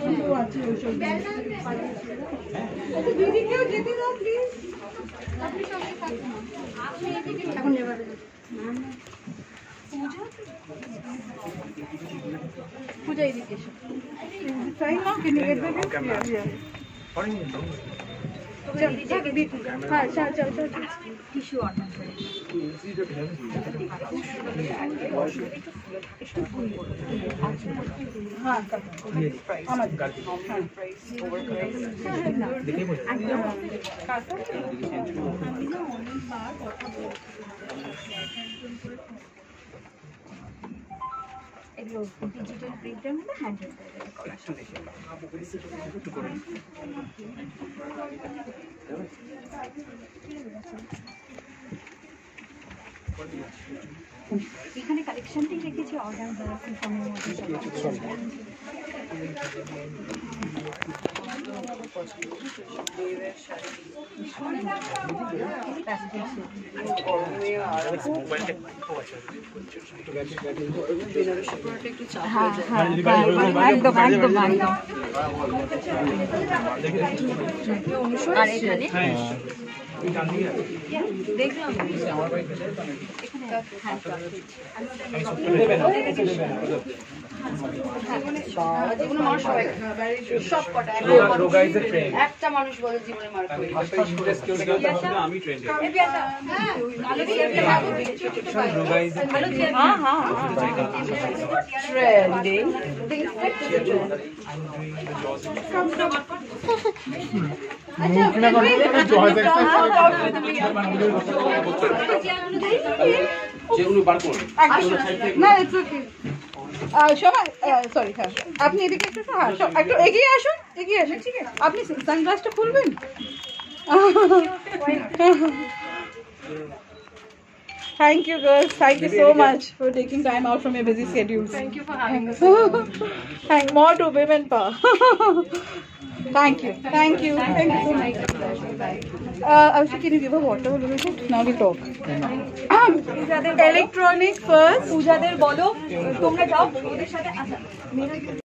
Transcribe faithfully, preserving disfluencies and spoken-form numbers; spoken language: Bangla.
দিদিকেও যেতে দাও প্লিজ। আপনি সঙ্গে থাকুন। আপনি এদিকে এখন নেবার পূজা এদিকে এসো। তাই না? Can you get the yeah. हाँ चल चल चल टिश्यू ऑर्डर करें हाँ हमारे प्राइस এগুলো ডিজিটাল প্রিন্টার মানে হ্যান্ড এমব্রয়ডারি করা এখানে কালেকশনটাই রেখেছি অর্ডার দ্বারা ফোনের মধ্যে একদম একদম আর এখানে দেখলাম একটা মানুষ বলে জীবনে মার সরি হ্যাঁ আপনি এদিকে একটু হ্যাঁ একটু এগিয়ে আসুন এগিয়ে আসুন ঠিক আছে আপনি সানগ্লাসটা খুলবেন Thank you girls, thank you so much for taking time out from your busy schedules. Thank you for having us. Thank more to women power. Thank you, thank you, thank you so much. Uh, Avisha, can you give a water a little bit? Now we'll talk. Electronic first. Pooja der bolo, tumra jao, ওদের সাথে আসা।